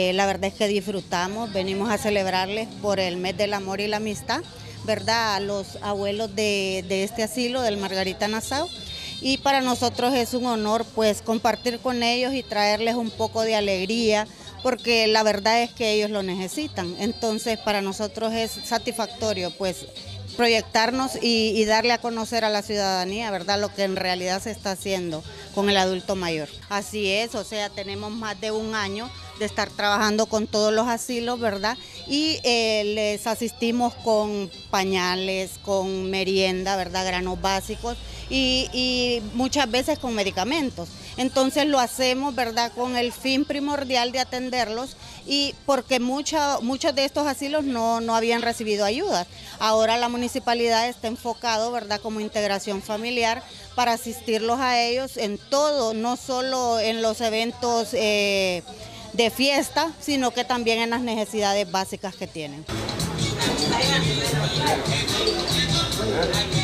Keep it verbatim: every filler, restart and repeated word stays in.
Eh, la verdad es que disfrutamos, venimos a celebrarles por el mes del amor y la amistad, ¿verdad? A los abuelos de, de este asilo, del Margarita Nassau. Y para nosotros es un honor pues compartir con ellos y traerles un poco de alegría, porque la verdad es que ellos lo necesitan. Entonces para nosotros es satisfactorio pues proyectarnos y, y darle a conocer a la ciudadanía, ¿verdad?, lo que en realidad se está haciendo con el adulto mayor. Así es, o sea, tenemos más de un año de estar trabajando con todos los asilos, ¿verdad? Y eh, les asistimos con pañales, con merienda, ¿verdad?, granos básicos y, y muchas veces con medicamentos. Entonces lo hacemos, ¿verdad?, con el fin primordial de atenderlos, y porque mucha, muchos de estos asilos no, no habían recibido ayuda. Ahora la municipalidad está enfocado, ¿verdad?, como integración familiar para asistirlos a ellos en todo, no solo en los eventos eh, de fiesta, sino que también en las necesidades básicas que tienen.